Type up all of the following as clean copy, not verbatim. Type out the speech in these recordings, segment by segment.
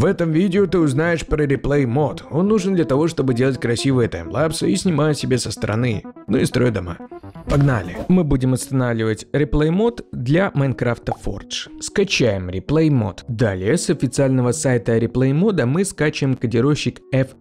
В этом видео ты узнаешь про реплей мод. Он нужен для того, чтобы делать красивые таймлапсы и снимать себе со стороны. Ну и строить дома. Погнали! Мы будем устанавливать реплей мод для Minecraft Forge. Скачаем реплей мод. Далее с официального сайта реплей мода мы скачиваем кодировщик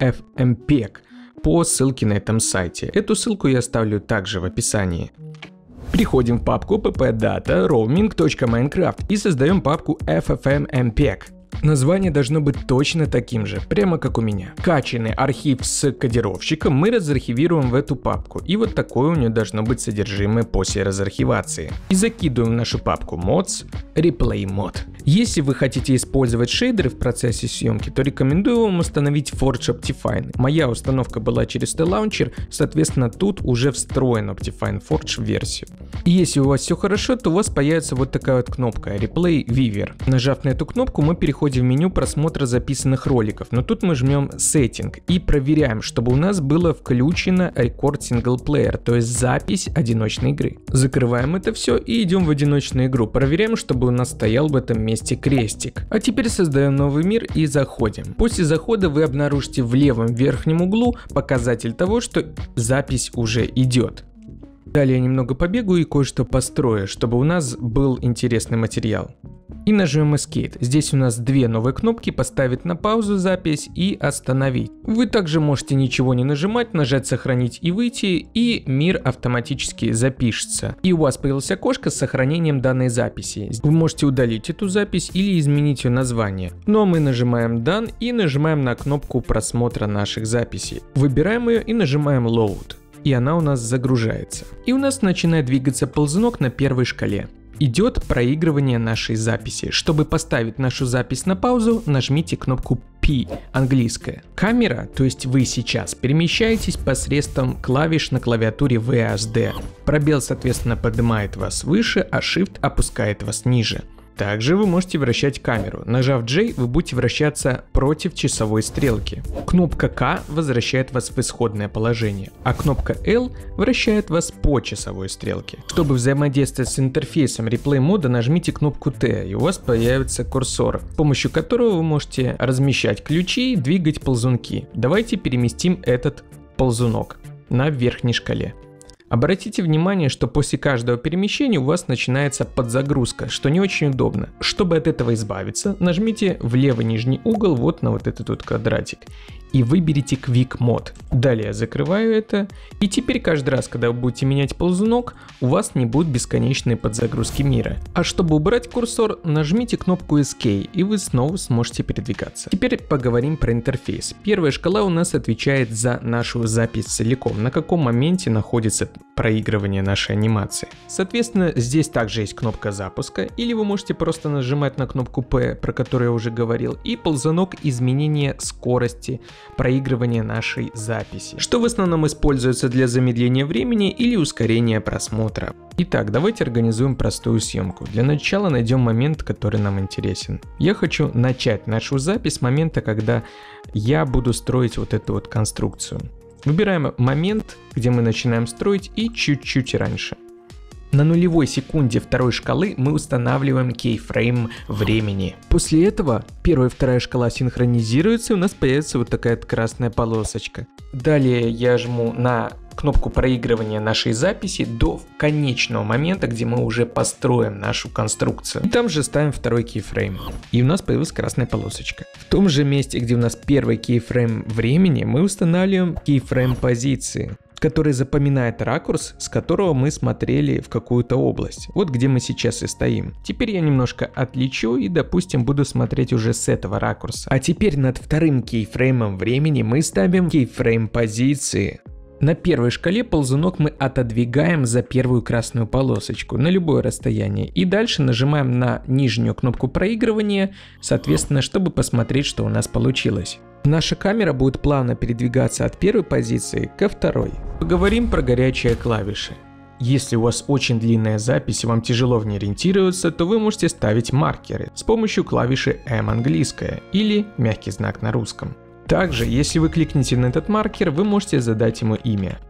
FFmpeg по ссылке на этом сайте. Эту ссылку я оставлю также в описании. Переходим в папку ppdata roaming.minecraft и создаем папку FFmpeg. Название должно быть точно таким же, прямо как у меня. Качанный архив с кодировщиком мы разархивируем в эту папку, и вот такое у нее должно быть содержимое после разархивации. И закидываем в нашу папку mods replay mod. Если вы хотите использовать шейдеры в процессе съемки, то рекомендую вам установить Forge Optifine. Моя установка была через T-Launcher, соответственно тут уже встроен Optifine Forge версию. И если у вас все хорошо, то у вас появится вот такая вот кнопка Replay Viewer. Нажав на эту кнопку, мы переходим в меню просмотра записанных роликов, но тут мы жмем Setting и проверяем, чтобы у нас было включено Record Single Player, то есть запись одиночной игры. Закрываем это все и идем в одиночную игру. Проверяем, чтобы у нас стоял в этом месте крестик. А теперь создаем новый мир и заходим. После захода вы обнаружите в левом верхнем углу показатель того, что запись уже идет. Далее я немного побегаю и кое-что построю, чтобы у нас был интересный материал. И нажмем Escape. Здесь у нас две новые кнопки: поставить на паузу запись и остановить. Вы также можете ничего не нажимать, нажать сохранить и выйти, и мир автоматически запишется. И у вас появилось окошко с сохранением данной записи. Вы можете удалить эту запись или изменить ее название. Но мы нажимаем Done и нажимаем на кнопку просмотра наших записей. Выбираем ее и нажимаем Load. И она у нас загружается. И у нас начинает двигаться ползунок на первой шкале. Идет проигрывание нашей записи. Чтобы поставить нашу запись на паузу, нажмите кнопку P, английская. Камера, то есть вы сейчас, перемещаетесь посредством клавиш на клавиатуре WASD. Пробел, соответственно, поднимает вас выше, а Shift опускает вас ниже. Также вы можете вращать камеру. Нажав J, вы будете вращаться против часовой стрелки. Кнопка K возвращает вас в исходное положение, а кнопка L вращает вас по часовой стрелке. Чтобы взаимодействовать с интерфейсом реплей мода, нажмите кнопку T, и у вас появится курсор, с помощью которого вы можете размещать ключи и двигать ползунки. Давайте переместим этот ползунок на верхней шкале. Обратите внимание, что после каждого перемещения у вас начинается подзагрузка, что не очень удобно. Чтобы от этого избавиться, нажмите в левый нижний угол вот на вот этот вот квадратик и выберите Quick Mode. Далее я закрываю это, и теперь каждый раз, когда вы будете менять ползунок, у вас не будет бесконечной подзагрузки мира. А чтобы убрать курсор, нажмите кнопку Escape, и вы снова сможете передвигаться. Теперь поговорим про интерфейс. Первая шкала у нас отвечает за нашу запись целиком, на каком моменте находится проигрывание нашей анимации. Соответственно, здесь также есть кнопка запуска, или вы можете просто нажимать на кнопку P, про которую я уже говорил, и ползунок изменения скорости проигрывания нашей записи, что в основном используется для замедления времени или ускорения просмотра. Итак, давайте организуем простую съемку. Для начала найдем момент, который нам интересен. Я хочу начать нашу запись с момента, когда я буду строить вот эту вот конструкцию. Выбираем момент, где мы начинаем строить, и чуть-чуть раньше. На нулевой секунде второй шкалы мы устанавливаем keyframe времени. После этого первая и вторая шкала синхронизируются, и у нас появится вот такая красная полосочка. Далее я жму на кнопку проигрывания нашей записи до конечного момента, где мы уже построим нашу конструкцию. И там же ставим второй keyframe. И у нас появилась красная полосочка. В том же месте, где у нас первый keyframe времени, мы устанавливаем keyframe позиции, который запоминает ракурс, с которого мы смотрели в какую-то область. Вот где мы сейчас и стоим. Теперь я немножко отличу и, допустим, буду смотреть уже с этого ракурса. А теперь над вторым кейфреймом времени мы ставим кейфрейм позиции. На первой шкале ползунок мы отодвигаем за первую красную полосочку на любое расстояние. И дальше нажимаем на нижнюю кнопку проигрывания, соответственно, чтобы посмотреть, что у нас получилось. Наша камера будет плавно передвигаться от первой позиции ко второй. Поговорим про горячие клавиши. Если у вас очень длинная запись и вам тяжело в ней ориентироваться, то вы можете ставить маркеры с помощью клавиши M английская или мягкий знак на русском. Также, если вы кликните на этот маркер, вы можете задать ему имя.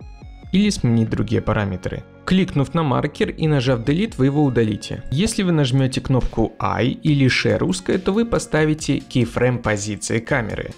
или сменить другие параметры. Кликнув на маркер и нажав Delete, вы его удалите. Если вы нажмете кнопку I или Share русская, то вы поставите keyframe позиции камеры.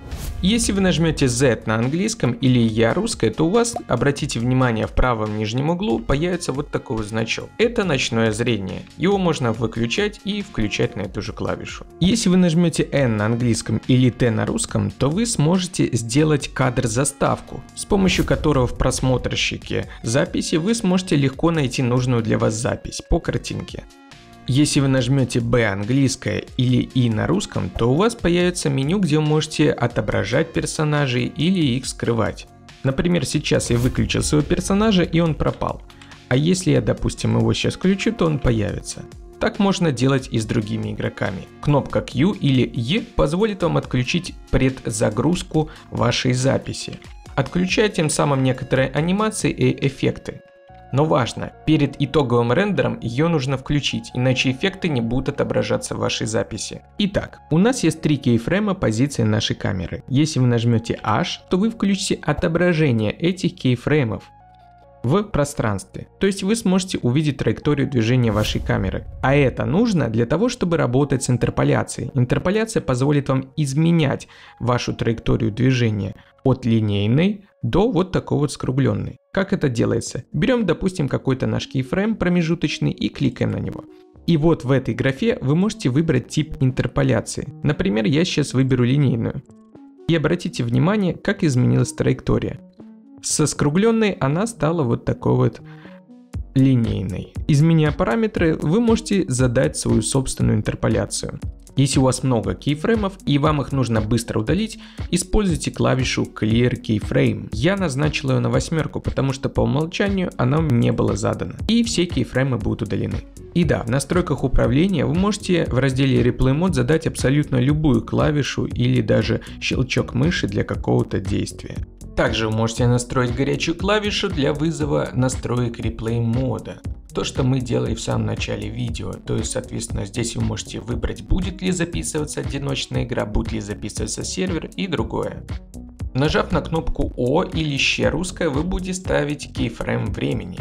Если вы нажмете Z на английском или Я русская, то у вас, обратите внимание, в правом нижнем углу появится вот такой вот значок. Это ночное зрение. Его можно выключать и включать на эту же клавишу. Если вы нажмете N на английском или T на русском, то вы сможете сделать кадр-заставку, с помощью которого в просмотрщике записи вы сможете легко найти нужную для вас запись по картинке. Если вы нажмете B английское или I на русском, то у вас появится меню, где вы можете отображать персонажей или их скрывать. Например, сейчас я выключил своего персонажа и он пропал. А если я, допустим, его сейчас включу, то он появится. Так можно делать и с другими игроками. Кнопка Q или E позволит вам отключить предзагрузку вашей записи, отключая тем самым некоторые анимации и эффекты. Но важно, перед итоговым рендером ее нужно включить, иначе эффекты не будут отображаться в вашей записи. Итак, у нас есть 3 кейфрейма позиции нашей камеры. Если вы нажмете H, то вы включите отображение этих кейфреймов в пространстве. То есть вы сможете увидеть траекторию движения вашей камеры. А это нужно для того, чтобы работать с интерполяцией. Интерполяция позволит вам изменять вашу траекторию движения от линейной до вот такой вот скругленной. Как это делается? Берем, допустим, какой-то наш кейфрейм промежуточный и кликаем на него. И вот в этой графе вы можете выбрать тип интерполяции. Например, я сейчас выберу линейную. И обратите внимание, как изменилась траектория. Со скругленной она стала вот такой вот линейной. Изменяя параметры, вы можете задать свою собственную интерполяцию. Если у вас много кейфреймов и вам их нужно быстро удалить, используйте клавишу Clear Keyframe. Я назначил ее на 8, потому что по умолчанию она не была задана. И все кейфреймы будут удалены. И да, в настройках управления вы можете в разделе Replay Mode задать абсолютно любую клавишу или даже щелчок мыши для какого-то действия. Также вы можете настроить горячую клавишу для вызова настроек реплей мода. То, что мы делали в самом начале видео. То есть, соответственно, здесь вы можете выбрать, будет ли записываться одиночная игра, будет ли записываться сервер и другое. Нажав на кнопку О или Щ русская, вы будете ставить кейфрейм времени.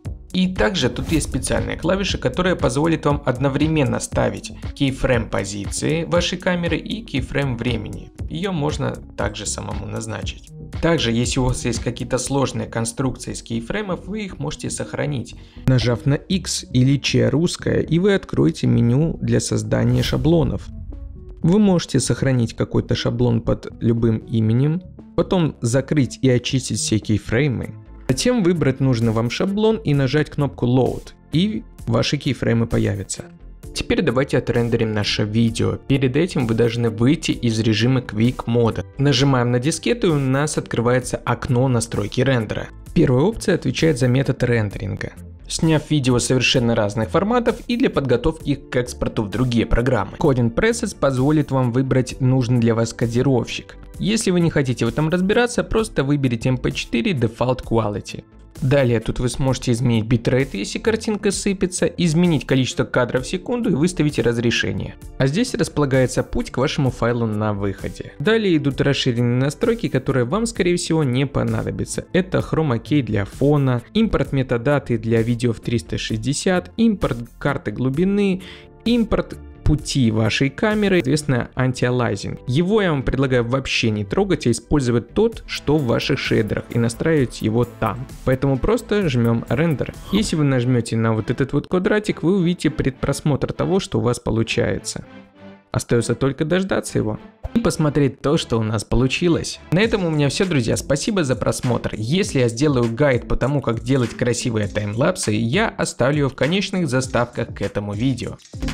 И также тут есть специальная клавиша, которая позволит вам одновременно ставить кейфрейм позиции вашей камеры и кейфрейм времени. Ее можно также самому назначить. Также, если у вас есть какие-то сложные конструкции из кейфреймов, вы их можете сохранить, нажав на X или Ч русская, и вы откроете меню для создания шаблонов. Вы можете сохранить какой-то шаблон под любым именем, потом закрыть и очистить все кейфреймы. Затем выбрать нужный вам шаблон и нажать кнопку Load, и ваши кейфреймы появятся. Теперь давайте отрендерим наше видео. Перед этим вы должны выйти из режима Quick Mode. Нажимаем на дискету, и у нас открывается окно настройки рендера. Первая опция отвечает за метод рендеринга. Сняв видео совершенно разных форматов и для подготовки их к экспорту в другие программы. Coding Presets позволит вам выбрать нужный для вас кодировщик. Если вы не хотите в этом разбираться, просто выберите MP4 Default Quality. Далее тут вы сможете изменить битрейт, если картинка сыпется, изменить количество кадров в секунду и выставить разрешение. А здесь располагается путь к вашему файлу на выходе. Далее идут расширенные настройки, которые вам скорее всего не понадобятся. Это Chroma Key для фона, импорт метадаты для видео в 360, импорт карты глубины, импорт пути вашей камеры, соответственно, антиалайзинг. Его я вам предлагаю вообще не трогать, а использовать тот, что в ваших шейдерах, и настраивать его там. Поэтому просто жмем рендер. Если вы нажмете на вот этот вот квадратик, вы увидите предпросмотр того, что у вас получается. Остается только дождаться его и посмотреть то, что у нас получилось. На этом у меня все, друзья. Спасибо за просмотр. Если я сделаю гайд по тому, как делать красивые таймлапсы, я оставлю его в конечных заставках к этому видео.